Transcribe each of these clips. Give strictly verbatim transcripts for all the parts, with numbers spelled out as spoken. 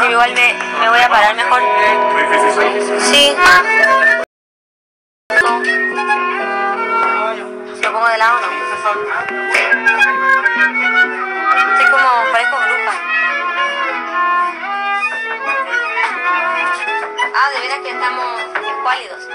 Sí, igual me, me voy a parar mejor. Sí. Lo pongo de lado, ¿no? Estoy como, parezco bruja. Ah, de veras que estamos escuálidos.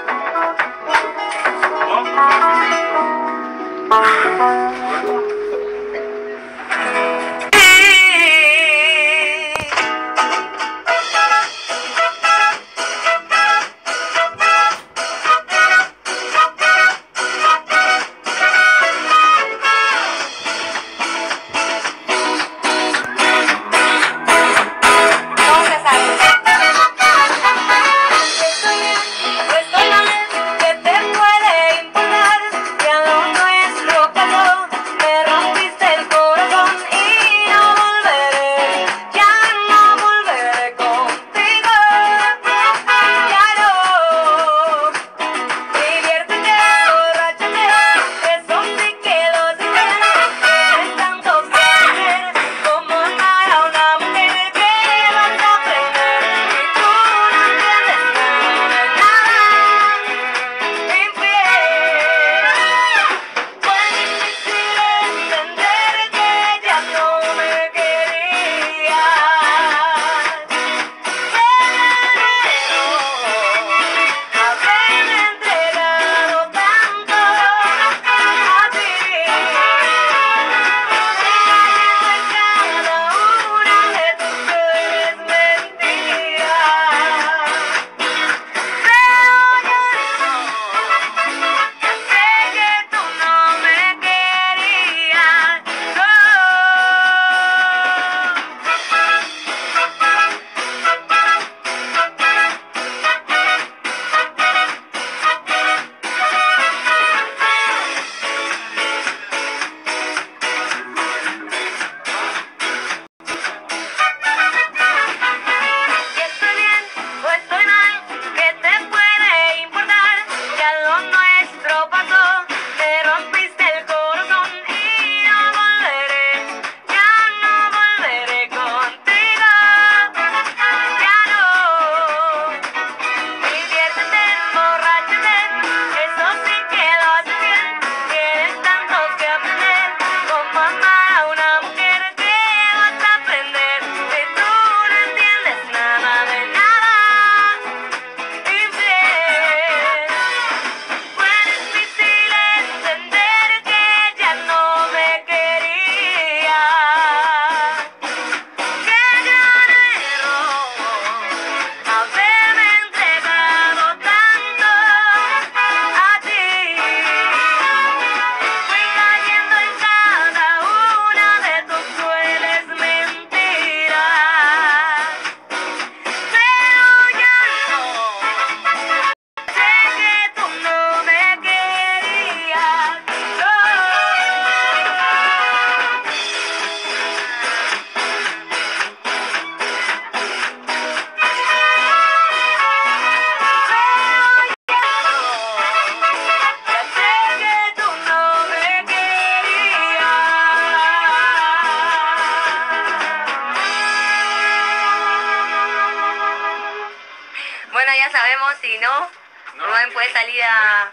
Bueno, ya sabemos, si no, Rubén puede salir a,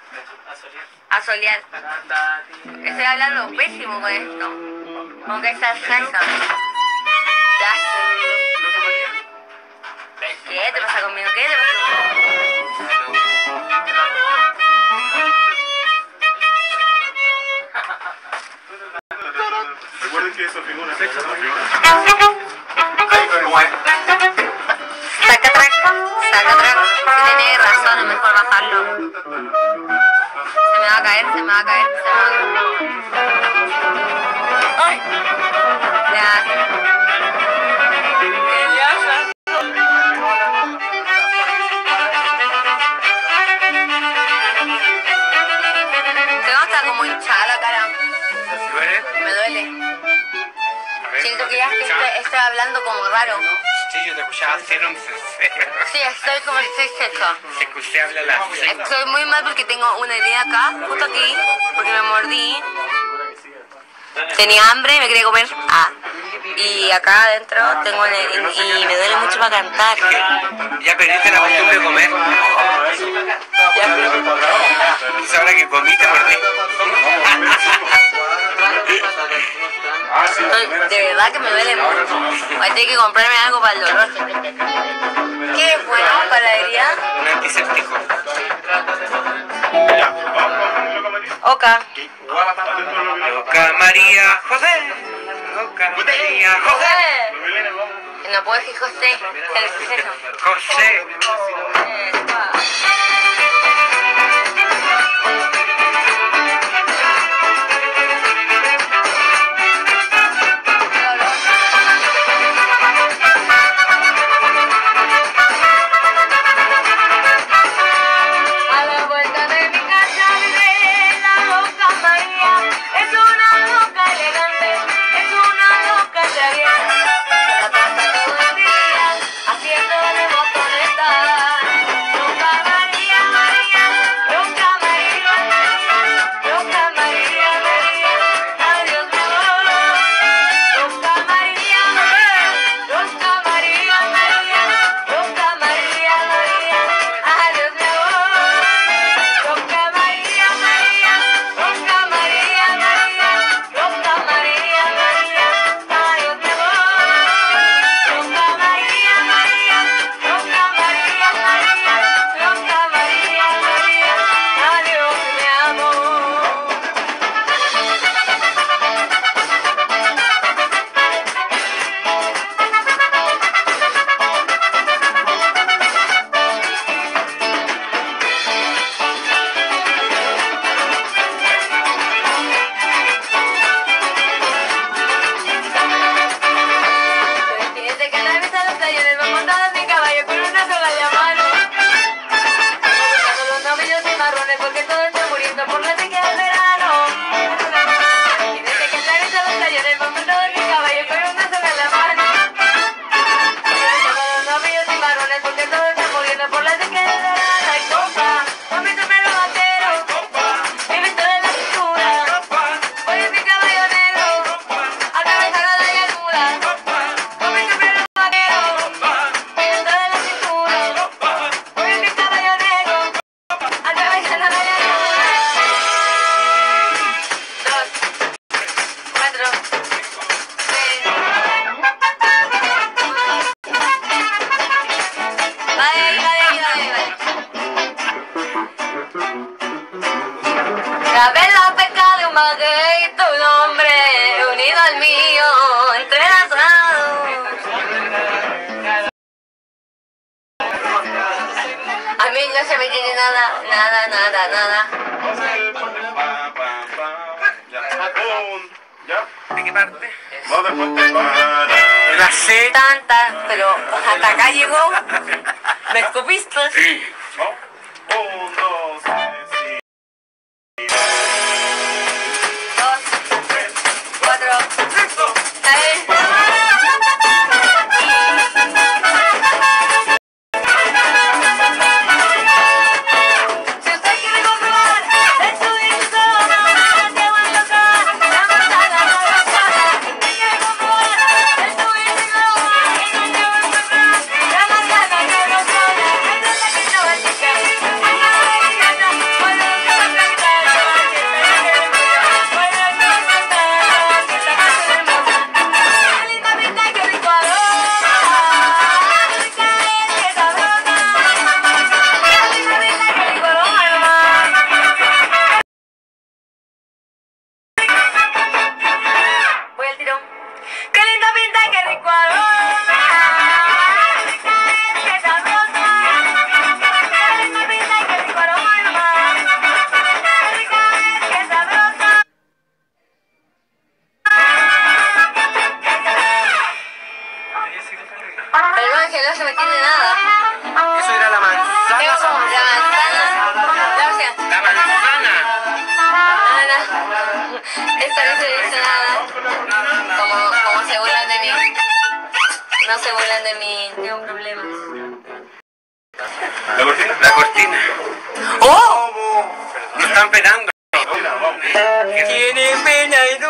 a solear. Estoy hablando pésimo con esto. Como que está salsa. Ya. ¿Qué te pasa conmigo? ¿Qué te pasa conmigo? Recuerden que eso figura. Saca track, saca track. Si tiene razón, es mejor bajarlo. Se me va a caer, se me va a caer, se me va a caer. ¡Ay! Ya. Tengo hasta como hinchada la cara. ¿Duele? Me duele. Siento que ya estoy, estoy hablando como raro. Sí, yo te escuchaba hacer un cero. Sí, estoy como estoy seca. Es que usted habla la seca. Estoy muy mal porque tengo una herida acá, justo aquí, porque me mordí. Tenía hambre y me quería comer. Ah. Y acá adentro tengo el, y me duele mucho para cantar. Ya perdiste la costumbre de comer. Ya, pero... Entonces ahora que comiste perdí. De verdad que me duele mucho. Voy a tener que comprarme algo para el dolor. ¿Qué es bueno para la herida? Un antiséptico. Oca. Oca María José. Oca María José. No puedo decir José. El José. Grabé la peca de un maguey y tu nombre unido al mío, entrelazado. A mí no se me tiene nada, nada, nada, nada. ¿De qué parte? La C. Tanta, pero hasta acá llegó. ¿Me escupiste? Un, dos, tres, Dos, tres, cuatro, cinco, seis. Si usted quiere comprobar el suizo, te voy a tocar la manzana rosada. Si usted quiere comprobar el suizo, te voy a tocar la manzana rosada. Esa es la que estaba chica. Voy al tirón. ¡Qué linda pinta, qué rico aroma! ¡Qué sabrosa! ¡Qué linda pinta, qué rico aroma! ¡Qué rica es, qué sabrosa! Perdón, que no se me entiende nada. Eso era la manzana. ¿Qué pasó? La manzana. La manzana. La manzana. Ana. Esta no se dice nada. Como, como se burlan de mí. No se burlan de mí. Tengo problemas. La cortina. La cortina. ¡Oh! Nos están penando. Tiene pena y